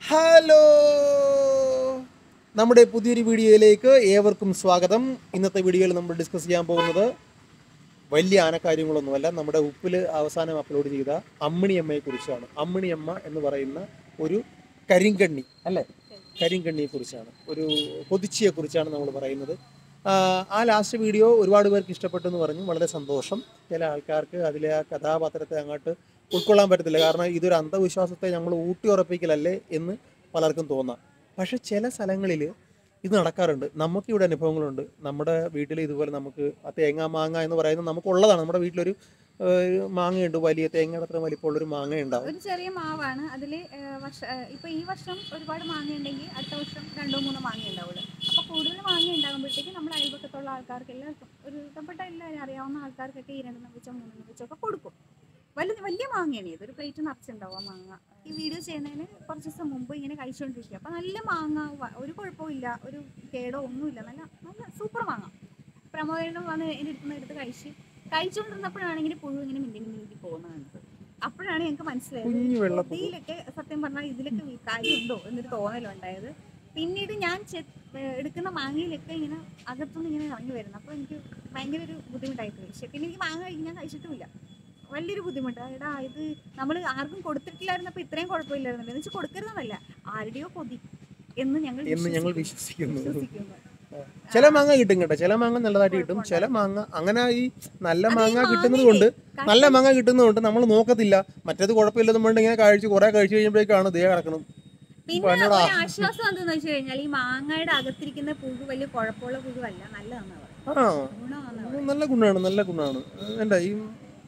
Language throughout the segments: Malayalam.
ഹലോ, നമ്മുടെ പുതിയൊരു വീഡിയോയിലേക്ക് ഏവർക്കും സ്വാഗതം. ഇന്നത്തെ വീഡിയോയിൽ നമ്മൾ ഡിസ്കസ് ചെയ്യാൻ പോകുന്നത് വലിയ ആനക്കാര്യങ്ങളൊന്നുമല്ല, നമ്മുടെ ഉപ്പിൽ അവസാനം അപ്ലോഡ് ചെയ്ത അമ്മിണിയമ്മയെ കുറിച്ചാണ്. അമ്മിണിയമ്മ എന്ന് പറയുന്ന ഒരു കരിങ്കണ്ണി അല്ലേ, കരിങ്കണ്ണിയെ കുറിച്ചാണ്, ഒരു കൊതിച്ചിയെ കുറിച്ചാണ് നമ്മൾ പറയുന്നത്. ആ ലാസ്റ്റ് വീഡിയോ ഒരുപാട് പേർക്ക് ഇഷ്ടപ്പെട്ടു എന്ന് പറഞ്ഞു, വളരെ സന്തോഷം. ചില ആൾക്കാർക്ക് അതിലെ ആ കഥാപാത്രത്തെ അങ്ങോട്ട് ഉൾക്കൊള്ളാൻ പറ്റത്തില്ല, കാരണം ഇതൊരു അന്ധവിശ്വാസത്തെ നമ്മൾ ഊട്ടി ഉറപ്പിക്കലല്ലേ എന്ന് പലർക്കും തോന്നാം. പക്ഷെ ചില സ്ഥലങ്ങളിൽ ഇത് നടക്കാറുണ്ട്. നമുക്കിവിടെ അനുഭവങ്ങളുണ്ട്. നമ്മുടെ വീട്ടിൽ ഇതുപോലെ നമുക്ക് ആ തേങ്ങ മാങ്ങ എന്ന് പറയുന്നത് നമുക്കുള്ളതാണ്. നമ്മുടെ വീട്ടിലൊരു മാങ്ങയുണ്ട്, വലിയ തേങ്ങയുടെ അത്ര വലിപ്പമുള്ളൊരു മാങ്ങ ഉണ്ടാവും. ഒരു ചെറിയ മാവാണ് അതിൽ. ഇപ്പൊ ഈ വർഷം ഒരുപാട് മാങ്ങ ഉണ്ടെങ്കിൽ അടുത്ത വർഷം 2-3 മാങ്ങ ഉണ്ടാവുള്ളൂ. അപ്പൊ കൂടുതൽ മാങ്ങ ഉണ്ടാകുമ്പോഴത്തേക്ക് നമ്മൾ അയൽപക്കത്തുള്ള ആൾക്കാർക്ക് എല്ലാവർക്കും, ഒരു ഇഷ്ടപ്പെട്ട എല്ലാവരും അറിയാവുന്ന ആൾക്കാർക്കൊക്കെ ഈ 2 വെച്ചോ 3 വെച്ചോ ഒക്കെ കൊടുക്കും. വലിയ മാങ്ങയാണ് ഇത്, ഒരു പ്ലേറ്റ് നിറച്ചുണ്ടാവും മാങ്ങ. ഈ വീഡിയോ ചെയ്യുന്നതിന് കുറച്ച് ദിവസം മുമ്പ് ഇങ്ങനെ കഴിച്ചുകൊണ്ടിരിക്കുക. അപ്പം നല്ല മാങ്ങ, ഒരു കുഴപ്പമില്ല, ഒരു കേടോ ഒന്നുമില്ല, നല്ല നല്ല സൂപ്പർ മാങ്ങ. പ്രമോദനം വന്ന് എൻ്റെ എടുത്ത് കഴിച്ചുകൊണ്ടിരുന്നപ്പോഴാണ് ഇങ്ങനെ പുഴു ഇങ്ങനെ മിണ്ടി പോകുന്നത്. അപ്പോഴാണ് ഞങ്ങൾക്ക് മനസ്സിലായത് ഇതിലൊക്കെ സത്യം പറഞ്ഞാൽ ഇതിലൊക്കെ കാര്യമുണ്ടോ എന്നൊരു തോന്നലുണ്ടായത്. പിന്നീട് ഞാൻ എടുക്കുന്ന മാങ്ങയിലൊക്കെ ഇങ്ങനെ അകത്തുനിന്ന് ഇങ്ങനെ ഇറങ്ങി വരുന്നു. അപ്പോൾ എനിക്ക് ഭയങ്കര ഒരു ബുദ്ധിമുട്ടായിട്ട് പോയി. പിന്നെ എനിക്ക് മാങ്ങ കഴിക്കാൻ ഞാൻ കഴിച്ചിട്ടുമില്ല. വലിയൊരു ബുദ്ധിമുട്ട്. എടാ, ഇത് നമ്മൾ ആർക്കും കൊടുത്തിട്ടില്ലായിരുന്നപ്പോൾ ഇത്രയും കുഴപ്പമില്ലായിരുന്നല്ലോ എന്ന് വെച്ചാൽ കൊടുക്കരുതെന്നല്ല, ആരുടെയോ കൊതി എന്ന് ഞങ്ങൾ വിശ്വസിക്കുന്നു. ചില മാങ്ങ കിട്ടും കേട്ടോ, ചില മാങ്ങ നല്ലതായിട്ട് കിട്ടും, ചില മാങ്ങ അങ്ങനെ. ഈ നല്ല മാങ്ങ കിട്ടുന്നതുകൊണ്ട് നമ്മൾ നോക്കത്തില്ല. മറ്റേത് കുഴപ്പമില്ലെന്ന് വേണ്ടി ഇങ്ങനെ കുറെ കഴിച്ചു കഴിയുമ്പോഴേക്കാണ് ദേ കിടക്കണം. പിന്നെ ഒരു ആശ്വാസം എന്താണെന്ന് വെച്ച് കഴിഞ്ഞാൽ ഈ മാങ്ങയുടെ അകത്തിരിക്കുന്ന പുഴു വലിയ കുഴപ്പമുള്ള പുഴുവല്ല, നല്ലതാണ്. നല്ല ഗുണമാണ്. എന്താ ഈ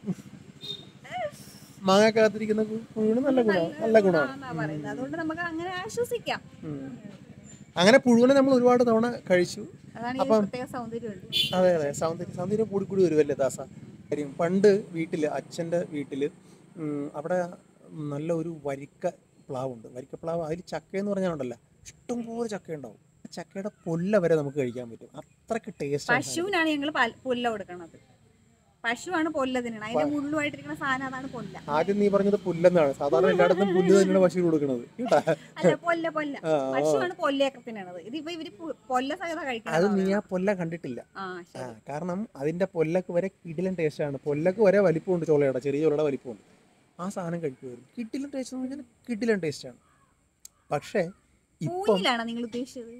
മാങ്ങക്കകത്തിരിക്കുന്ന പുഴുവിന് നല്ല ഗുണമാണ്. അതുകൊണ്ട് നമുക്ക് അങ്ങനെ ആശ്വസിക്കാം. അങ്ങനെ പുഴുവിനെ നമ്മൾ ഒരുപാട് തവണ കഴിച്ചു. അപ്പം അതെ, സൗന്ദര്യം കൂടി വരുമല്ലേ ദാസ. കാര്യം പണ്ട് വീട്ടിൽ, അച്ഛൻ്റെ വീട്ടിൽ അവിടെ നല്ല ഒരു വരിക്കപ്ലാവുണ്ട്. വരിക്കപ്ലാവ്, അതിൽ ചക്ക എന്ന് പറഞ്ഞാൽ ഉണ്ടല്ലോ, ഇഷ്ടംപോലെ ചക്ക ഉണ്ടാവും. ചക്കയുടെ പൊല്ല വരെ നമുക്ക് കഴിക്കാൻ പറ്റും, അത്രയ്ക്ക് ടേസ്റ്റ്. പശുവിനാണ് ഞങ്ങൾ പൊല്ല കൊടുക്കണത്. പശുവാണ് പൊല്ല തിന്നണം, അതിന്റെ മുള്ളുമായിട്ടിരിക്കുന്ന സാധനം അതാണ് പൊല്ല. ആദ്യം നീ പറഞ്ഞത് പുല്ലെന്നാണ്, സാധാരണ എല്ലായിടത്തും പുല്ല് തന്നെയാണ് പശു കൊടുക്കുന്നത്. അല്ല, പൊല്ല പശുവാണ് പൊല്ലയൊക്കെ തിന്നണത്. ഇതിപ്പോ ഇവര് പൊല്ല സഹിത കഴിക്കണം. അത് നീ ആ പൊല്ല കണ്ടിട്ടില്ല. കാരണം അതിന്റെ പൊല്ലക്ക് വരെ കിടിലൻ ടേസ്റ്റ് ആണ്. പൊല്ലക്ക് വരെ വലിപ്പമുണ്ട്, ചോളയുടെ ചെറിയ ചോളയുടെ വലിപ്പമുണ്ട്. ആ സാധനം കഴിക്കുമായിരുന്നു. കിടിലൻ ടേസ്റ്റ് എന്ന് പറഞ്ഞാൽ കിടിലൻ ടേസ്റ്റ് ആണ്. പക്ഷേ പൂഞ്ഞിലാണോ നിങ്ങൾ ഉദ്ദേശിച്ചത്?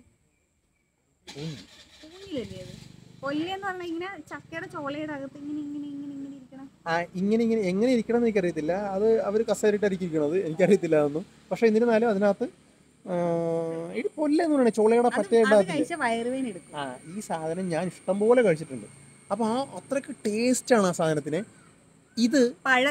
പൂഞ്ഞിലല്ലേ അത്? പൊല്ലെന്ന് പറഞ്ഞാൽ ഇങ്ങനെ ചക്കയുടെ ചോളയുടെ അകത്ത് ഇങ്ങനെ എങ്ങനെ ഇരിക്കണം എന്ന് എനിക്കറിയത്തില്ല. അത് അവർ കസേരയിട്ടായിരിക്കും ഇരിക്കണത്, എനിക്കറിയത്തില്ല അതൊന്നും. പക്ഷെ എന്നിരുന്നാലും അതിനകത്ത് ഈ പൊല്ല എന്ന് പറയുന്നത് ചോളയുടെ ഈ സാധനം ഞാൻ ഇഷ്ടംപോലെ കഴിച്ചിട്ടുണ്ട്. അപ്പൊ ആ അത്രയ്ക്ക് ടേസ്റ്റ് ആണ് ആ സാധനത്തിന്. ഇത്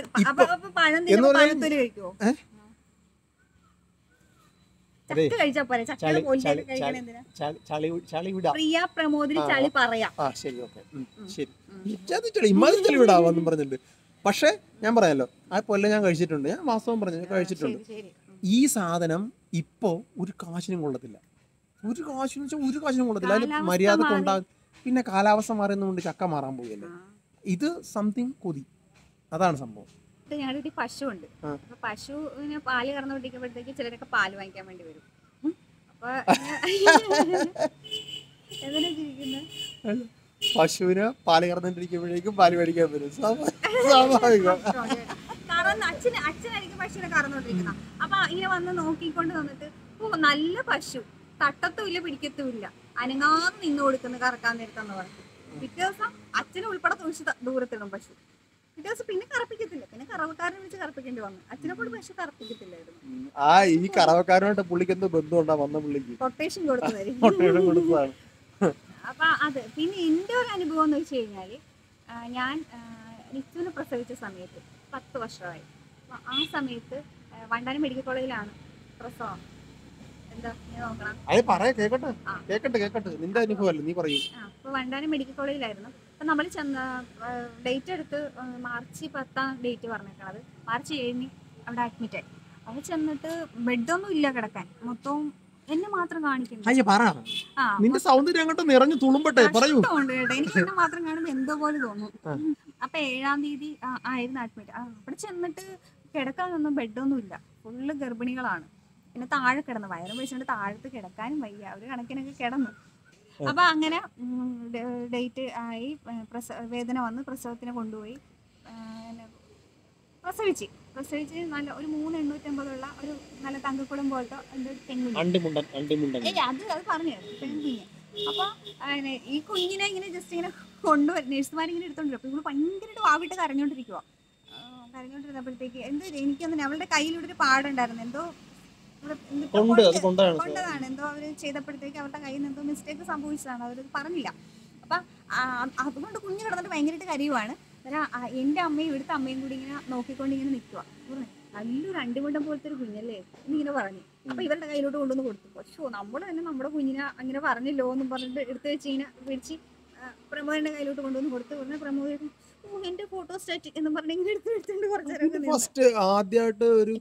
പറഞ്ഞിട്ടുണ്ട്. പക്ഷെ ഞാൻ പറയാലോ, ആ പൊല്ല ഞാൻ കഴിച്ചിട്ടുണ്ട്, ഞാൻ വാസ്തവം പറഞ്ഞു കഴിച്ചിട്ടുണ്ട്. ഈ സാധനം ഇപ്പോ ഒരു കാശിനും കൊള്ളത്തില്ല. ഒരു കാശിനും കൊള്ളത്തില്ല. അതിന് മര്യാദ കൊണ്ടാകും. പിന്നെ കാലാവസ്ഥ മാറുന്നതുകൊണ്ട് ചക്ക മാറാൻ പോവുകയല്ലേ. ഇത് സംതിങ് കൊതി, അതാണ് സംഭവം. ഞങ്ങളുടെ പശുവുണ്ട്. അപ്പൊ പശുവിന് പാല് കറന്നുകൊണ്ടിരിക്കുമ്പോഴത്തേക്ക് ചിലരൊക്കെ പാല് വാങ്ങിക്കാൻ വേണ്ടി വരും. അപ്പൊ പശുവിന് പാല് കറന്നിട്ടിരിക്കുമ്പോഴേക്കും പാല് മേടിക്കാൻ വരും, സ്വാഭാവികം. കാരണം അച്ഛനായിരിക്കും പശുവിനെ കറന്നോണ്ടിരിക്കുന്ന. അപ്പൊ ഇങ്ങനെ വന്ന് നോക്കിക്കൊണ്ട് വന്നിട്ട്, നല്ല പശു, തട്ടത്തുമില്ല പിടിക്കത്തുമില്ല, അനങ്ങാതെ നിന്ന് കൊടുക്കുന്നു കറക്കാൻ നേരത്തെന്ന് പറഞ്ഞു. പിറ്റേ ദിവസം അച്ഛനെ ഉൾപ്പെടെ തുണിച്ച് ദൂരത്തിടും പശു. പിറ്റേ ദിവസം പിന്നെ കറപ്പിക്കത്തില്ല, പിന്നെ കറവക്കാരനെ വിളിച്ച് കറപ്പിക്കേണ്ടി വന്നു. അച്ഛനെ കൂടി പശു കറപ്പിക്കത്തില്ലായിരുന്നു. ഈ കറവക്കാരനായിട്ട് പുള്ളിക്ക് എന്തോ ബന്ധമുണ്ടാ വന്ന പുള്ളിക്ക് കൊട്ടേഷൻ കൊടുത്തതായിരിക്കും. അപ്പൊ അത് പിന്നെ എൻ്റെ ഒരു അനുഭവം എന്ന് വെച്ച് കഴിഞ്ഞാല്, ഞാൻ നിച്ചുവിനെ പ്രസവിച്ച സമയത്ത് 10 വർഷമായി. ആ സമയത്ത് വണ്ടാനം മെഡിക്കൽ കോളേജിലാണ് പ്രസവം. എന്താ നീ നോക്കണം? അപ്പൊ വണ്ടാനം മെഡിക്കൽ കോളേജിലായിരുന്നു. അപ്പൊ നമ്മൾ ഡേറ്റ് എടുത്ത് മാർച്ച് 10 ഡേറ്റ് പറഞ്ഞേക്കണത്. മാർച്ച് 7 അവിടെ അഡ്മിറ്റ് ആയി. അവിടെ ചെന്നിട്ട് ബെഡൊന്നും ഇല്ല കിടക്കാൻ, മൊത്തവും എന്നെ മാത്രം കാണിക്കുന്നു. എനിക്ക് എന്നെ മാത്രം കാണുമ്പോ എന്തോ പോലെ തോന്നും. അപ്പൊ 7-ാം തീയതി ആയിരുന്നു അഡ്മിറ്റ്. അവിടെ ചെന്നിട്ട് കിടക്കാനൊന്നും ബെഡൊന്നും ഇല്ല, ഫുള്ള് ഗർഭിണികളാണ്. പിന്നെ താഴെ കിടന്നു, വയറും പിടിച്ചുകൊണ്ട് താഴത്ത് കിടക്കാനും വയ്യ, ഒരു കണക്കിനൊക്കെ കിടന്നു. അപ്പൊ അങ്ങനെ ഡേറ്റ് ആയി, വേദന വന്ന് പ്രസവത്തിന് കൊണ്ടുപോയി. പ്രസവിച്ച് നല്ല ഒരു 3,850 ഒരു നല്ല തങ്കക്കുളം പോലത്തെ പെൺകുഞ്ഞ്. അത് പറഞ്ഞു പെൺകുഞ്ഞ്. അപ്പൊ ഈ കുഞ്ഞിനെ ഇങ്ങനെ ജസ്റ്റ് ഇങ്ങനെ നേഴ്സുമാരിങ്ങനെ എടുത്തോണ്ടിരും. അപ്പൊ ഇവള് ഭയങ്കരമായിട്ട് വാവിട്ട് കരഞ്ഞോണ്ടിരുന്നപ്പോഴത്തേക്ക് എനിക്കൊന്നും അവളുടെ കയ്യിലൂടെ ഒരു പാടുണ്ടായിരുന്നു, എന്തോ കൊണ്ടതാണ്, എന്തോ അവര് ചെയ്തപ്പോഴത്തേക്ക് അവരുടെ കയ്യിൽ നിന്ന് എന്തോ മിസ്റ്റേക്ക് സംഭവിച്ചതാണ്, അവരത് പറഞ്ഞില്ല. അപ്പൊ അതുകൊണ്ട് കുഞ്ഞ് കിടന്നിട്ട് ഭയങ്കരമായിട്ട് കരയുവാണ്. എന്റെ അമ്മയും ഇവിടുത്തെ അമ്മയും കൂടി ഇങ്ങനെ നോക്കിക്കൊണ്ട് ഇങ്ങനെ നിൽക്കുക. നല്ലൊരു അണ്ടിമുണ്ടം പോലത്തെ ഒരു കുഞ്ഞല്ലേ എന്നിങ്ങനെ പറഞ്ഞു. അപ്പൊ ഇവരുടെ കയ്യിലോട്ട് കൊണ്ടുവന്ന് കൊടുത്തു. പക്ഷോ നമ്മൾ തന്നെ നമ്മുടെ കുഞ്ഞിനെ അങ്ങനെ പറഞ്ഞില്ലോ എന്നും പറഞ്ഞിട്ട് എടുത്ത് വെച്ച് ഇങ്ങനെ പിടിച്ച് പ്രമോദന്റെ കയ്യിലോട്ട് കൊണ്ടുവന്ന് കൊടുത്തു. ഉടനെ പ്രമോദ് എന്റെ ഫോട്ടോ സ്റ്റാറ്റ് എന്ന് പറഞ്ഞ ഇങ്ങനെ എടുത്തോണ്ട് ഫസ്റ്റ് ആദ്യമായിട്ട് ഒരു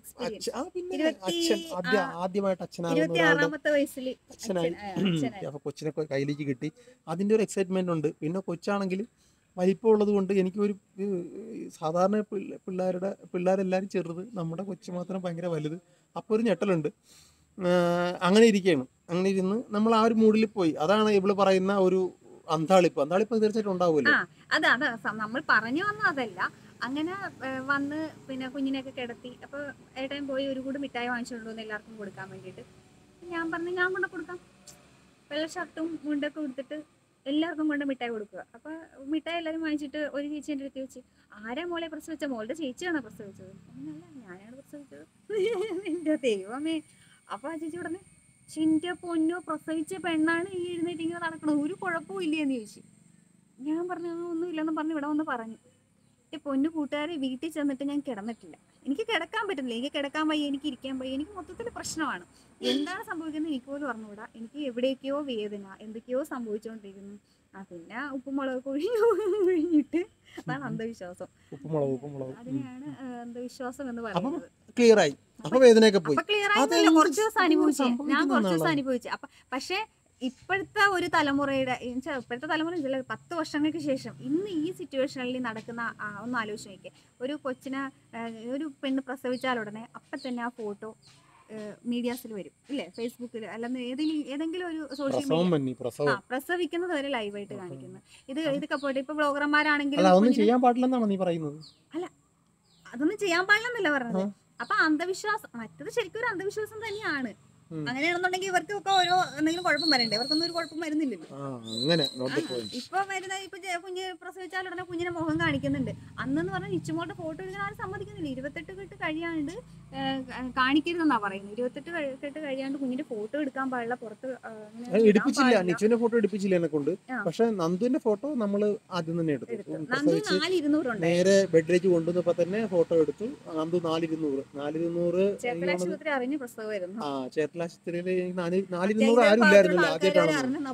26ാമത്തെ വയസ്സിൽ അച്ഛനായി. അപ്പൊ കൊച്ചിനെ കയ്യിലേക്ക് കിട്ടി, അതിന്റെ ഒരു എക്സൈറ്റ്മെന്റ് ഉണ്ട്. പിന്നെ കൊച്ചാണെങ്കിൽ വലിപ്പമുള്ളത് കൊണ്ട് എനിക്ക് ഒരു സാധാരണ പിള്ളേരെല്ലാവരും ചെറുത്, നമ്മുടെ കൊച്ചു മാത്രം ഭയങ്കര വലുത്. അപ്പോൾ ഒരു ഞെട്ടലുണ്ട്. അങ്ങനെ ഇരിക്കുകയാണ്. അങ്ങനെ ഇരുന്ന് നമ്മൾ ആ ഒരു മൂഡിൽ പോയി. അതാണ് ഇവള് പറയുന്ന ഒരു അന്താളിപ്പ് തീർച്ചയായിട്ടും ഉണ്ടാവുമല്ലോ. അതാ നമ്മൾ പറഞ്ഞു വന്ന അതല്ല. അങ്ങനെ വന്ന് പിന്നെ കുഞ്ഞിനെയൊക്കെ കിടത്തി. അപ്പൊ ഏട്ടൻ പോയി ഒരു കൂടി മിഠായി വാങ്ങിച്ചുകൊണ്ടുവന്ന് എല്ലാവർക്കും കൊടുക്കാൻ വേണ്ടിയിട്ട്. ഞാൻ പറഞ്ഞു ഞാൻ കൊണ്ട് കൊടുക്കാം, വെള്ള ഷർട്ടും മുണ്ടൊക്കെ കൊടുത്തിട്ട് എല്ലാവർക്കും കൊണ്ട് മിഠായി കൊടുക്കുക. അപ്പൊ മിഠായി എല്ലാവരും വാങ്ങിച്ചിട്ട് ഒരു ചേച്ചി എൻ്റെ അടുത്ത് വെച്ച്, ആരാ മോളെ പ്രസവിച്ച? മോളുടെ ചേച്ചിയാണോ പ്രസവിച്ചത്? അല്ല, ഞാനാണ് പ്രസവിച്ചത്. എന്റെ ദൈവമേ. അപ്പൊ ആ ചേച്ചി ഉടനെ, എന്റെ പൊന്നോ, പ്രസവിച്ച പെണ്ണാണ് ഈ എഴുന്നേറ്റ് ഇങ്ങനെ നടക്കണത്, ഒരു കുഴപ്പവും ഇല്ലേന്ന് ചോദിച്ചു. ഞാൻ പറഞ്ഞു ഒന്നും ഇല്ലെന്ന് പറഞ്ഞ് ഇവിടെ വന്ന് പറഞ്ഞു. എൻ്റെ പൊന്നു കൂട്ടുകാരെ, വീട്ടിൽ ചെന്നിട്ട് ഞാൻ കിടന്നിട്ടില്ല. എനിക്ക് കിടക്കാൻ പറ്റുന്നില്ല, എനിക്ക് കിടക്കാൻ വയ്യ, എനിക്ക് ഇരിക്കാൻ വയ്യ, എനിക്ക് മൊത്തത്തിൽ പ്രശ്നമാണ്. എന്താണ് സംഭവിക്കുന്നത് എനിക്ക് പോലും അറിഞ്ഞുകൂടാ. എനിക്ക് എവിടേക്കോ വേദന, എന്തൊക്കെയോ സംഭവിച്ചുകൊണ്ടിരിക്കുന്നു. പിന്നെ ഉപ്പുമുളക് ഒഴിഞ്ഞിട്ട് അതാണ് അന്ധവിശ്വാസം. അതിനെയാണ് അന്ധവിശ്വാസം എന്ന് പറയുന്നത്. ക്ലിയർ ആയി. ക്ലിയർ ആയില്ല, കുറച്ച് ദിവസം അനുഭവിച്ചു ഞാൻ, കുറച്ച് ദിവസം അനുഭവിച്ചു. അപ്പൊ പക്ഷെ ഇപ്പോഴത്തെ ഒരു തലമുറയുടെ, ഇപ്പോഴത്തെ തലമുറ 10 വർഷങ്ങൾക്ക് ശേഷം ഇന്ന് ഈ സിറ്റുവേഷനിൽ നടക്കുന്ന ഒന്ന് ആലോചിച്ച് നോക്കിയേ. ഒരു കൊച്ചിനെ, ഒരു പെണ്ണ് പ്രസവിച്ചാൽ ഉടനെ അപ്പം തന്നെ ആ ഫോട്ടോ മീഡിയാസിൽ വരും, ഇല്ലേ? ഫേസ്ബുക്കിൽ അല്ലെന്ന് ഏതെങ്കിലും ഒരു സോഷ്യൽ മീഡിയ പ്രസവിക്കുന്നത് വരെ ലൈവായിട്ട് കാണിക്കുന്നു. ഇതൊക്കെ പോയിട്ട് ഇപ്പൊ ബ്ലോഗർമാരാണെങ്കിലും അല്ല, അതൊന്നും ചെയ്യാൻ പാടില്ലെന്നല്ല പറഞ്ഞത്. അപ്പൊ അന്ധവിശ്വാസം, മറ്റത് ശരിക്കും ഒരു അന്ധവിശ്വാസം തന്നെയാണ്. അങ്ങനെയാണെന്നുണ്ടെങ്കിൽ ഇവർക്കൊക്കെ ഓരോ എന്തെങ്കിലും കുഴപ്പം വരണ്ടേ? ഇവർക്കൊന്നും ഒരു കുഴപ്പം വരുന്നില്ലല്ലോ. ഇപ്പൊ വരുന്ന കുഞ്ഞ് പ്രസവിച്ചാൽ ഉടനെ കുഞ്ഞിനെ മുഖം കാണിക്കുന്നുണ്ട്. അന്നെന്ന് പറഞ്ഞാൽ ഇച്ചുമോളുടെ ഫോട്ടോ എടുക്കാൻ ആരും സമ്മതിക്കുന്നില്ല. 28 കെട്ട് കഴിയാണ്ട് കാണിക്കരുതെന്നാ പറയുന്നത്. 28 കെട്ട് കഴിയാണ്ട് കുഞ്ഞിന്റെ ഫോട്ടോ എടുക്കാൻ പാടില്ല, പുറത്ത് നിച്ചുവിന്റെ ഫോട്ടോ എടുപ്പിച്ചില്ല എന്നെ കൊണ്ട്. പക്ഷെ നന്ദുവിന്റെ ഫോട്ടോ നമ്മൾ ആദ്യം തന്നെ എടുത്തു. നന്ദു 4,200 നേരെ ബെഡിലേക്ക് കൊണ്ടുവന്നപ്പോ തന്നെ ഫോട്ടോ എടുത്തു. നന്ദു 4,200 ചേർത്തലാശുപത്രി അറിഞ്ഞ പ്രസവമായിരുന്നു. ചേർത്തലാശുപത്രിയില് 4,200 ആരും ഇല്ലായിരുന്നല്ലോ. ആദ്യമായിട്ടാണ്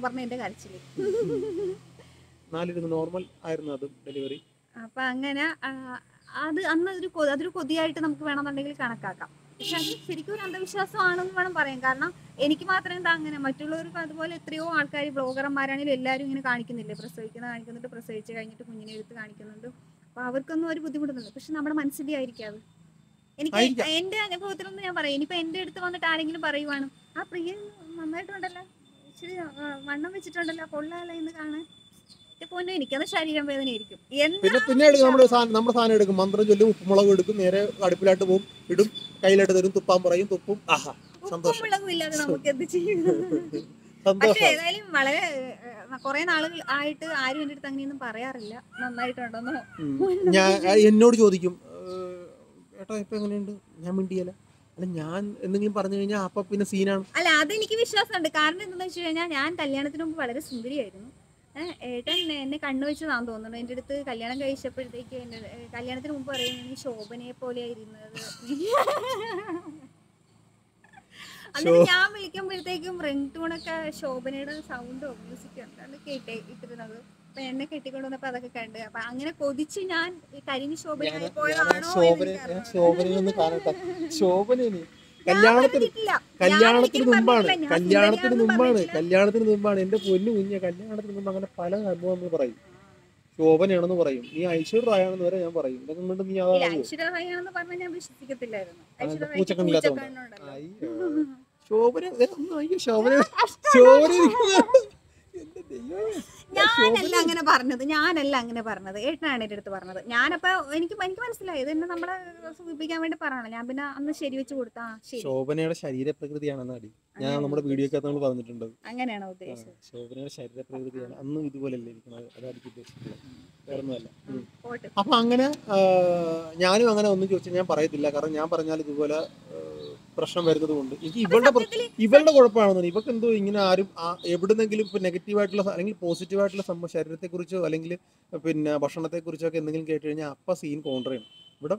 4,200 നോർമൽ ആയിരുന്നു അത് ഡെലിവറി. അപ്പൊ അങ്ങനെ അത് അന്ന് അതൊരു കൊതിയായിട്ട് നമുക്ക് വേണമെന്നുണ്ടെങ്കിൽ കണക്കാക്കാം. പക്ഷെ അത് ശരിക്കും ഒരു അന്ധവിശ്വാസമാണെന്ന് വേണം പറയാൻ. കാരണം എനിക്ക് മാത്രം എന്താ അങ്ങനെ, മറ്റുള്ളവർക്ക് അതുപോലെ എത്രയോ ആൾക്കാർ, ബ്ലോഗർമാരാണെങ്കിലും എല്ലാവരും ഇങ്ങനെ കാണിക്കുന്നില്ലേ, കാണിക്കുന്നുണ്ട്, പ്രസവിച്ച് കഴിഞ്ഞിട്ട് കുഞ്ഞിനെ എടുത്ത് കാണിക്കുന്നുണ്ട്. അപ്പൊ അവർക്കൊന്നും ഒരു ബുദ്ധിമുട്ടൊന്നുമില്ല. പക്ഷെ നമ്മുടെ മനസ്സിന്റെ ആയിരിക്കും അത്. എനിക്ക് എന്റെ അനുഭവത്തിലൊന്നും ഞാൻ പറയാം. ഇനിയിപ്പോ എന്റെ അടുത്ത് വന്നിട്ട് ആരെങ്കിലും പറയുവാണ്, ആ പ്രിയ നന്നായിട്ടുണ്ടല്ലോ, ഇച്ചിരി വണ്ണം വെച്ചിട്ടുണ്ടല്ലോ, കൊള്ളാലോ എന്ന് കാണാൻ, പൊന്നു എനിക്കത് ശരീരം വേദനയായിരിക്കും. പിന്നീട് നമ്മുടെ സാധനം എടുക്കും, മന്ത്രം ചൊല്ലും, ഉപ്പുമുളക് എടുക്കും, നേരെ അടുപ്പിലായിട്ട് പോകും, ഇടും, കയ്യിലായിട്ട് തരും, തുപ്പാൻ പറയും, തുപ്പും. ഉപ്പുമുളകും ഇല്ലാതെ നമുക്ക് എന്ത് ചെയ്യും? പക്ഷെ ഏതായാലും വളരെ കുറെ നാളുകൾ ആയിട്ട് ആരും എന്റെ അടുത്ത് അങ്ങനെയൊന്നും പറയാറില്ല നന്നായിട്ടുണ്ടെന്നോ. എന്നോട് ചോദിക്കും, ഏട്ടാ ഇപ്പൊ എങ്ങനെയുണ്ട്? ഞാൻ മിണ്ടിയല്ല. അല്ല, ഞാൻ എന്തെങ്കിലും പറഞ്ഞു കഴിഞ്ഞാൽ അപ്പൊ പിന്നെ സീനാണ്. അല്ല, അതെനിക്ക് വിശ്വാസമുണ്ട്. കാരണം എന്താണെന്ന് വെച്ച് കഴിഞ്ഞാൽ ഞാൻ കല്യാണത്തിന് മുമ്പ് വളരെ സുന്ദരിയായിരുന്നു. ഏട്ടൻ എന്നെ കണ്ണുവെച്ചതാന്ന് തോന്നുന്നു. എൻ്റെ അടുത്ത് കല്യാണം കഴിച്ചപ്പോഴത്തേക്ക് എൻ്റെ കല്യാണത്തിന് മുമ്പ് പറയുന്നത് നീ ശോഭനയെ പോലെയായിരുന്നത്. എന്നിട്ട് ഞാൻ വിളിക്കുമ്പോഴത്തേക്കും റിംഗ് ടൂണൊക്കെ ശോഭനയുടെ സൗണ്ടോ മ്യൂസിക്കോ എന്താണ് ഇട്ടിരുന്നത്. അപ്പൊ എന്നെ കെട്ടിക്കൊണ്ടുവന്നപ്പോ അതൊക്കെ കണ്ട്, അപ്പൊ അങ്ങനെ കൊതിച്ച് ഞാൻ കരിഞ്ഞ് ശോഭനയായി പോയതാണോ? കല്യാണത്തിന് മുമ്പാണ് എന്റെ പൊന്നു കുഞ്ഞ, കല്യാണത്തിന് മുമ്പ് അങ്ങനെ പല അനുഭവങ്ങൾ പറയും. ശോഭനയാണെന്ന് പറയും, നീ ഐശ്വര്യ റായ് ആണെന്ന് വരെ ഞാൻ പറയും. ഇതൊക്കെ കൊണ്ട് നീ ഇല്ല, അതാകുമോ? ഐശ്വര്യ റായ് ആണെന്ന് പറഞ്ഞാൽ ഞാൻ വിശ്വസിക്കത്തില്ലായിരുന്നു. ഐശ്വര്യ റായ്ക്ക് പൂച്ചക്കണ്ണില്ലാത്തോണ്ട് പൂച്ചക്കണ്ണുണ്ടല്ലോ. ശോഭന അയ്യോ ശോഭന ശോഭന ഇരിക്കുന്നത്. എന്റെ ദൈവമേ. ഞാനല്ല അങ്ങനെ പറഞ്ഞത്, ഏട്ടനാണ് എൻ്റെ അടുത്ത് പറഞ്ഞത്. ഞാനപ്പോ എനിക്ക് മനസ്സിലായി ഇത് എന്നെ നമ്മളെ സൂചിപ്പിക്കാൻ വേണ്ടി പറയണം. ഞാൻ പിന്നെ അന്ന് ശരി വെച്ച് കൊടുത്താ ശരി. ശോഭനയുടെ ശരീരപ്രകൃതിയാണെന്ന് അടി ഞാൻ നമ്മുടെ വീഡിയോക്കകത്ത് നമ്മൾ പറഞ്ഞിട്ടുണ്ട്. അങ്ങനെയാണോ ഉദ്ദേശിച്ചത്? ശോഭനയുടെ ശരീരപ്രകൃതിയാണ് അന്നും ഇതുപോലെയല്ലേ ഇരിക്കുന്നത്, അതായിരിക്കും ഉദ്ദേശിക്കുന്നത്, വേറൊന്നുമല്ല. പോട്ടെ. അപ്പൊ അങ്ങനെ ഞാനും അങ്ങനെ ഒന്നും ചോദിച്ചാൽ ഞാൻ പറയത്തില്ല. കാരണം ഞാൻ പറഞ്ഞാൽ ഇതുപോലെ പ്രശ്നം വരുന്നത് കൊണ്ട് എനിക്ക് ഇവളുടെ കുഴപ്പമാണെന്ന്. ഇവക്ക് എന്തോ ഇങ്ങനെ ആരും എവിടുന്നെങ്കിലും ഇപ്പൊ നെഗറ്റീവായിട്ടുള്ള അല്ലെങ്കിൽ പോസിറ്റീവായിട്ടുള്ള സംഭവം ശരീരത്തെക്കുറിച്ചോ അല്ലെങ്കിൽ പിന്നെ ഭക്ഷണത്തെക്കുറിച്ചോ ഒക്കെ എന്തെങ്കിലും കേട്ട് കഴിഞ്ഞാൽ അപ്പ സീൻ കോൺട്രയാണ് ഇവിടെ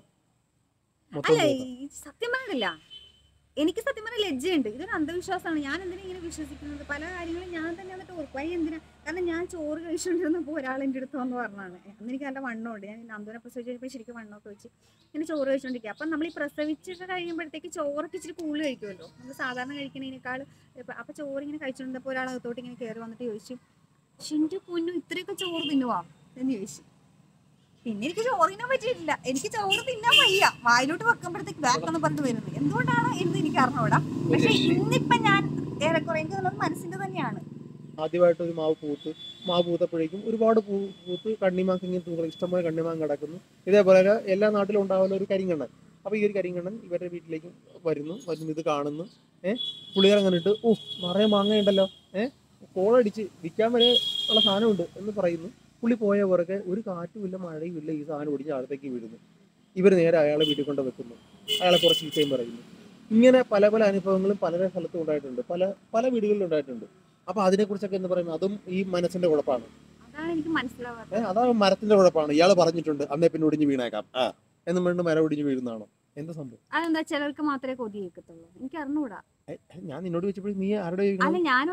മൊത്തം അല്ല, പോകാം. സത്യം പറഞ്ഞില്ല, എനിക്ക് സത്യം പറഞ്ഞ ലജ്ജയുണ്ട്. ഇതൊരു അന്ധവിശ്വാസമാണ്. ഞാൻ എന്തിനാ ഇങ്ങനെ വിശ്വസിക്കുന്നത്? പല കാര്യങ്ങളും ഞാൻ തന്നെ എന്നിട്ട് ഓർക്കും, അയ്യ എന്തിനാ? കാരണം ഞാൻ ചോറ് കഴിച്ചുകൊണ്ടിരുന്നപ്പോൾ ഒരാൾ എൻ്റെ അടുത്ത് വന്ന് പറഞ്ഞാണ്. അന്ന് എനിക്ക് നല്ല വണ്ണമുണ്ട്, ഞാൻ നന്ദുവിനെ പ്രസവിച്ച് കഴിഞ്ഞപ്പോൾ ശരിക്കും വണ്ണമൊക്കെ വെച്ച് ഇങ്ങനെ ചോറ് കഴിച്ചുകൊണ്ടിരിക്കുക. അപ്പം നമ്മൾ ഈ പ്രസവിച്ചിട്ട് കഴിയുമ്പോഴത്തേക്ക് ചോറൊക്കെ ഇച്ചിരി കൂടുതൽ കഴിക്കുമല്ലോ, നമ്മൾ സാധാരണ കഴിക്കുന്നതിനേക്കാൾ. അപ്പം ചോറ് ഇങ്ങനെ കഴിച്ചുകൊണ്ടിരുന്നപ്പോൾ ഒരാൾ അകത്തോട്ട് ഇങ്ങനെ കയറി വന്നിട്ട് ചോദിച്ചു, ഷിൻ്റെ പൊന്നു ഇത്രയൊക്കെ ചോറ് തിന്നുവാ എന്ന് ചോദിച്ചു. പിന്നെ എനിക്ക് ചോറ് തിന്നാൻ പറ്റിയിട്ടില്ല. എനിക്ക് ചോറ് തിന്നാൻ വയ്യ, വായിലോട്ട് വെക്കുമ്പോഴത്തേക്ക് ബാക്കെന്ന് പറഞ്ഞിട്ട് വരുന്നത് എന്തുകൊണ്ടാണ് എന്ന് എനിക്ക് അറിഞ്ഞൂടാ. പക്ഷെ ഇന്നിപ്പം ഞാൻ ഏറെക്കുറെ എനിക്ക് തോന്നുന്നത് മനസ്സിന്റെ തന്നെയാണ്. ആദ്യമായിട്ട് ഒരു മാവ് പൂത്തപ്പോഴേക്കും ഒരുപാട് പൂത്ത് കണ്ണിമാക്ക് ഇങ്ങനെ തൂങ്ങി ഇഷ്ടംപോലെ കണ്ണിമാങ്ങ കിടക്കുന്നു. ഇതേപോലെ എല്ലാ നാട്ടിലും ഉണ്ടാകുന്ന ഒരു കരിങ്കണ്ണൻ. അപ്പോൾ ഈ ഒരു കരിങ്കണ്ണൻ ഇവരുടെ വീട്ടിലേക്ക് വരുന്നു ഇത് കാണുന്നു. പുള്ളിക്കാരൻ കണ്ടിട്ട് നിറയെ മാങ്ങയുണ്ടല്ലോ, കോളടിച്ച് വിൽക്കാൻ വരെ ഉള്ള സാധനമുണ്ട് എന്ന് പറയുന്നു. പുള്ളി പോയ പുറകെ ഒരു കാറ്റുമില്ല മഴയുമില്ല, ഈ സാധനം ഒടിഞ്ഞ് അകത്തേക്ക് വീഴുന്നു. ഇവർ നേരെ അയാളെ വീട്ടിൽ കൊണ്ട് വെക്കുന്നു, അയാളെ കുറച്ച് ചീത്തയും പറയുന്നു. ഇങ്ങനെ പല പല അനുഭവങ്ങളും പല സ്ഥലത്തും ഉണ്ടായിട്ടുണ്ട്, പല വീടുകളിലും ഉണ്ടായിട്ടുണ്ട്. അപ്പൊ അതിനെക്കുറിച്ചൊക്കെ എന്ന് പറയുന്നത് അതും ഈ മനസ്സിന്റെ കുഴപ്പമാണ്. അതാണ് എനിക്ക് മനസ്സിലാവാത്തത്. അതാണ് മരത്തിന്റെ കുഴപ്പമാണ്. ഇയാൾ പറഞ്ഞിട്ടുണ്ട് അന്നേ പിന്നെ ഒടിഞ്ഞു വീണേക്കാം എന്നും വേണ്ട മരം ഒടിഞ്ഞു വീഴുന്നതാണോ? എന്താ സംഭവം? അതെന്താ ചിലർക്ക് മാത്രമേ കൊതി കേൾക്കത്തുള്ളൂ? എനിക്ക് അറിഞ്ഞൂടാ. ഞാൻ നിന്നോട് ചോദിച്ചപ്പോൾ നീ ആരുടെ അല്ല, ഞാനും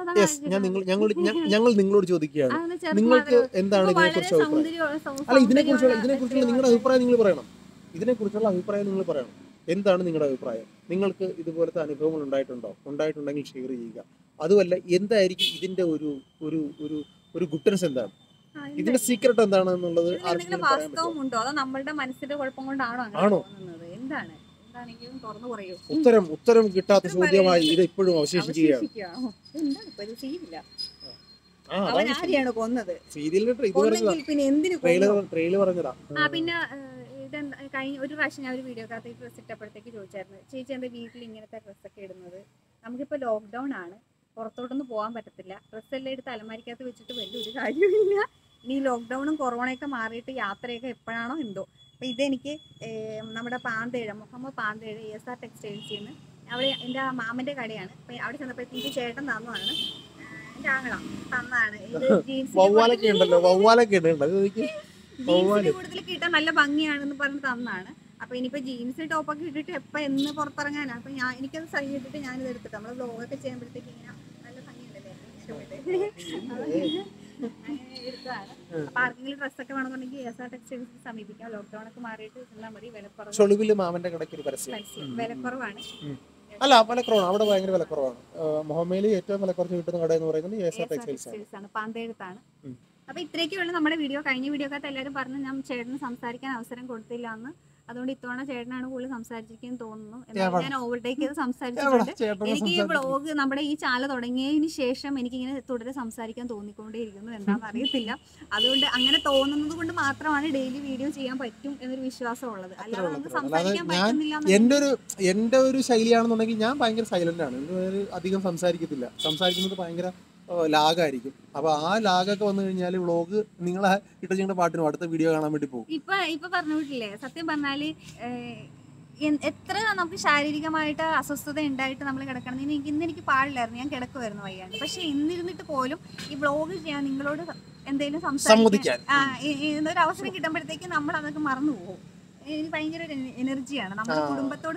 ഞങ്ങൾ നിങ്ങളോട് ചോദിക്കുകയാണ്, നിങ്ങൾക്ക് എന്താണ് ഇതിനെക്കുറിച്ച് അഭിപ്രായം? അല്ല, ഇതിനെക്കുറിച്ചുള്ള നിങ്ങളുടെ അഭിപ്രായം നിങ്ങൾ പറയണം. ഇതിനെക്കുറിച്ചുള്ള അഭിപ്രായം നിങ്ങൾ പറയണം. എന്താണ് നിങ്ങളുടെ അഭിപ്രായം? നിങ്ങൾക്ക് ഇതുപോലത്തെ അനുഭവങ്ങൾ ഉണ്ടായിട്ടുണ്ടെങ്കിൽ ഷെയർ ചെയ്യുക. അതുമല്ല, എന്തായിരിക്കും ഇതിന്റെ ഒരു ഒരു ഒരു ഒരു ഗുഡ്നസ് എന്താണ്, ഇതിന്റെ സീക്രട്ട് എന്താണെന്നുള്ളത് വാസ്തവമുണ്ടോ അതോ നമ്മളുടെ മനസ്സിന്റെ കുഴപ്പം കൊണ്ടാണോ അങ്ങനെ തോന്നുന്നത്? എന്താണ് എന്താണെങ്കിലും തുറന്നു പറയൂ. ഉത്തരം കിട്ടാത്ത ചോദ്യമായി ഇത് ഇപ്പോഴും അവശേഷിക്കുകയാണ്. അവൻ ആരെയാണ് കൊന്നത്? ട്രെയിലർ പറഞ്ഞതാ. പിന്നെ കഴിഞ്ഞ ഒരു പ്രാവശ്യം ഞാൻ ഒരു വീഡിയോക്കകത്ത് ഈ ഡ്രസ്സ് ഇട്ടപ്പോഴത്തേക്ക് ചോദിച്ചായിരുന്നു, ചേച്ചി എന്താ വീട്ടിൽ ഇങ്ങനത്തെ ഡ്രസ്സൊക്കെ ഇടുന്നത്? നമുക്കിപ്പോൾ ലോക്ക്ഡൗൺ ആണ്, പുറത്തോട്ടൊന്നും പോകാൻ പറ്റത്തില്ല, ഡ്രസ്സെല്ലാം എടുത്ത് അലമാരിക്കകത്ത് വെച്ചിട്ട് വലിയൊരു കാര്യമില്ല. ഇനി ലോക്ക്ഡൗണും കൊറോണയൊക്കെ മാറിയിട്ട് യാത്രയൊക്കെ എപ്പോഴാണോ എന്തോ. അപ്പോൾ ഇതെനിക്ക് നമ്മുടെ മുഹമ്മദ് പാന്തേഴ് ESR ടെക്സ്റ്റൈൽസിൽ നിന്ന്, അവിടെ എൻ്റെ മാമൻ്റെ കടയാണ്. അപ്പോൾ അവിടെ ചെന്നപ്പോഴത്തേക്ക് ചേട്ടൻ തന്നതാണ്, എൻ്റെ ആങ്ങള തന്നാണ്. ഇത് ജീൻസിന് കൂടുതൽ കിട്ടാൻ നല്ല ഭംഗിയാണെന്ന് പറഞ്ഞ് തന്നാണ്. അപ്പോൾ ഇനിയിപ്പോൾ ജീൻസ് ടോപ്പൊക്കെ ഇട്ടിട്ട് എപ്പോൾ എന്ന് പുറത്തിറങ്ങാനാണ്. അപ്പോൾ എനിക്കത് സൈ ഇട്ടിട്ട് ഞാനിത് എടുത്തിട്ട് നമ്മൾ വ്ലോഗൊക്കെ ചെയ്യുമ്പോഴത്തേക്ക് ഇങ്ങനെ നല്ല ഭംഗിയുണ്ടല്ലേ, ഇഷ്ടപ്പെട്ട് അങ്ങനെ എടുത്തതാണ്. അപ്പോൾ ആർക്കെങ്കിലും ഡ്രസ്സൊക്കെ വേണമെന്നുണ്ടെങ്കിൽ ESR ടെക്സ്റ്റൈൽസ് സമീപിക്കാം. ലോക്ക്ഡൗൺ ഒക്കെ മാറിയിട്ട് ചെന്നാൽ മതി. വിലക്കുറവാണ്. അല്ല, വിലക്കുറവാണ് അവിടെ, ഭയങ്കര വിലക്കുറവാണ്. മുഹമ്മയിൽ ഏറ്റവും വിലക്കുറച്ച് കിട്ടുന്ന കട എന്ന് പറയുന്നത് ESR ടെക്സ്റ്റൈൽസ് ആണ്, പാന്തേഴത്താണ്. അപ്പോൾ ഇത്രയൊക്കെയുള്ള നമ്മുടെ വീഡിയോ. കഴിഞ്ഞ വീഡിയോക്കകത്ത് എല്ലാവരും പറഞ്ഞു ഞാൻ ചേട്ടന് സംസാരിക്കാൻ അവസരം കൊടുത്തില്ല എന്ന്. അതുകൊണ്ട് ഇത്തവണ ചേട്ടനാണ് കൂടുതൽ സംസാരിച്ചിരിക്കുന്നു തോന്നുന്നു. ഞാൻ ഓവർടേക്ക് ചെയ്ത് സംസാരിച്ചിട്ടുണ്ട്. എനിക്ക് ഈ വ്ളോഗ് നമ്മുടെ ഈ ചാനൽ തുടങ്ങിയതിന് ശേഷം എനിക്കിങ്ങനെ തുടരെ സംസാരിക്കാൻ തോന്നിക്കൊണ്ടേയിരിക്കുന്നു, എന്താണെന്ന് അറിയത്തില്ല. അതുകൊണ്ട് അങ്ങനെ തോന്നുന്നത് കൊണ്ട് മാത്രമാണ് ഡെയിലി വീഡിയോ ചെയ്യാൻ പറ്റും എന്നൊരു വിശ്വാസം ഉള്ളത്. അല്ലാതെ നമുക്ക് സംസാരിക്കാൻ പറ്റുന്നില്ല. എൻ്റെ ഒരു ശൈലിയാണെന്നുണ്ടെങ്കിൽ ഞാൻ ഭയങ്കര സൈലന്റ് ആണ്, അധികം സംസാരിക്കത്തില്ല. സംസാരിക്കുന്നത് ഭയങ്കര ലാഗായിരിക്കും. അപ്പൊ ആ ലാഗൊക്കെ വന്നു കഴിഞ്ഞാൽ വ്ളോഗ് നിങ്ങളെ ഇട്ടുചെയ്യേണ്ട പാട്ടിനും അടുത്ത വീഡിയോ കാണാൻ വേണ്ടി പോകും. ഇപ്പൊ പറഞ്ഞു വിട്ടില്ലേ, സത്യം പറഞ്ഞാല് എത്ര നമുക്ക് ശാരീരികമായിട്ട് അസ്വസ്ഥത ഉണ്ടായിട്ട് നമ്മൾ കിടക്കണം. ഇന്ന് എനിക്ക് പാടില്ലായിരുന്നു, ഞാൻ കിടക്കുമായിരുന്നു വയ്യാണ്ട്. പക്ഷെ എന്നിരുന്നിട്ട് പോലും ഈ വ്ളോഗ് ചെയ്യാൻ നിങ്ങളോട് എന്തെങ്കിലും സംസാരിക്കാൻ ഒരു അവസരം കിട്ടുമ്പോഴത്തേക്ക് നമ്മൾ അതൊക്കെ മറന്നു പോകും. എനിക്ക് ഭയങ്കര ഒരു എനർജിയാണ് നമ്മുടെ കുടുംബത്തോട്.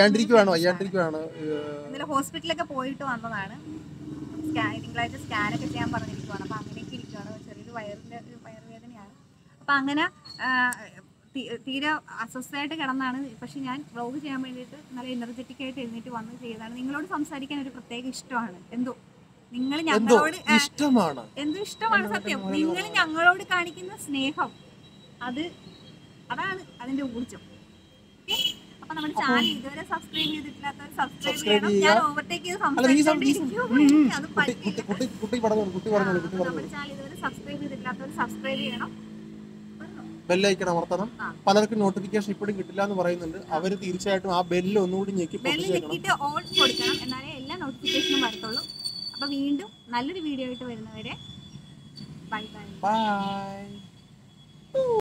ഇന്നലെ ഹോസ്പിറ്റലൊക്കെ പോയിട്ട് വന്നതാണ്. തിങ്കളാഴ്ച സ്കാനൊക്കെ ചെയ്യാൻ പറഞ്ഞിരിക്കുവാണ്. അപ്പം അങ്ങനെയൊക്കെ ഇരിക്കുവാണ്. ചെറിയൊരു വയറുവേദനയാണ്. അപ്പം അങ്ങനെ തീരെ അസ്വസ്ഥമായിട്ട് കിടന്നാണ്. പക്ഷെ ഞാൻ വ്ളോഗ് ചെയ്യാൻ വേണ്ടിയിട്ട് നല്ല എനർജറ്റിക് ആയിട്ട് എഴുന്നേറ്റ് വന്ന് ചെയ്തതാണ്. നിങ്ങളോട് സംസാരിക്കാൻ ഒരു പ്രത്യേക ഇഷ്ടമാണ്. എന്തോ നിങ്ങൾ എന്തോ ഞങ്ങളോട് ഇഷ്ടമാണ്. എന്തോ ഇഷ്ടമാണ് സത്യം. നിങ്ങൾ ഞങ്ങളോട് കാണിക്കുന്ന സ്നേഹം അതാണ് അതിന്റെ ഊർജം. അപ്പൊ നമ്മുടെ ചാനൽ ഇതുവരെ സബ്സ്ക്രൈബ് ചെയ്തിട്ടില്ലാത്തവർ സബ്സ്ക്രൈബ് ചെയ്യണം. ഞാൻ ഓവർടേക്ക് ചെയ്ത് സംസാരിച്ചോണ്ടിരിക്കും, അത് പറ്റില്ല. നമ്മുടെ ചാനൽ ഇതുവരെ സബ്സ്ക്രൈബ് ചെയ്തിട്ടില്ലാത്തവർ സബ്സ്ക്രൈബ് ചെയ്യണം, ബെല്ലൈക്കൺ അമർത്തണം. പലർക്കും നോട്ടിഫിക്കേഷൻ ഇപ്പോഴും കിട്ടില്ല എന്ന് പറയുന്നുണ്ട്. അവർ തീർച്ചയായിട്ടും ആ ബെല്ല് ഒന്നുകൂടി ബെല്ല് ഞെക്കിയിട്ട് ഓൺ കൊടുക്കണം, എന്നാലേ എല്ലാ നോട്ടിഫിക്കേഷനും വരത്തുള്ളൂ. അപ്പൊ വീണ്ടും നല്ലൊരു വീഡിയോ ആയിട്ട് വരുന്നവരെ ബൈ ബൈ. ബൈ.